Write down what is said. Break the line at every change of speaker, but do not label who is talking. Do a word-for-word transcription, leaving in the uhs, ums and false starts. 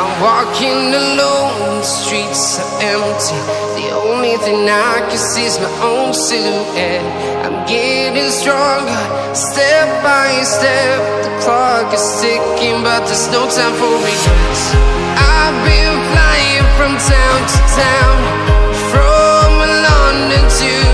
I'm walking alone, the streets are empty. The only thing I can see is my own silhouette. I'm getting stronger, step by step. The clock is ticking, but there's no time for regrets. I've been flying from town to town, from London to